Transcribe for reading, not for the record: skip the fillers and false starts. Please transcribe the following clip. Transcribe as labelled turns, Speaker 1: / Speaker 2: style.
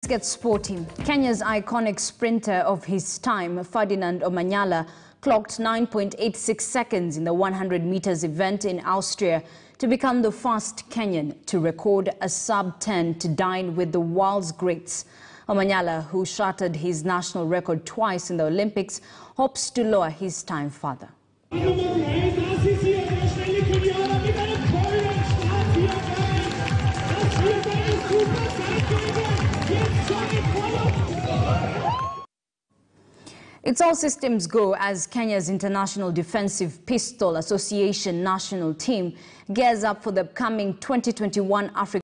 Speaker 1: get sporty. Kenya's iconic sprinter of his time, Ferdinand Omanyala, clocked 9.86 seconds in the 100 meters event in Austria to become the first Kenyan to record a sub-10 to dine with the world's greats. Omanyala, who shattered his national record twice in the Olympics, hopes to lower his time further. It's all systems go as Kenya's International Defensive Pistol Association national team gears up for the upcoming 2021 Africa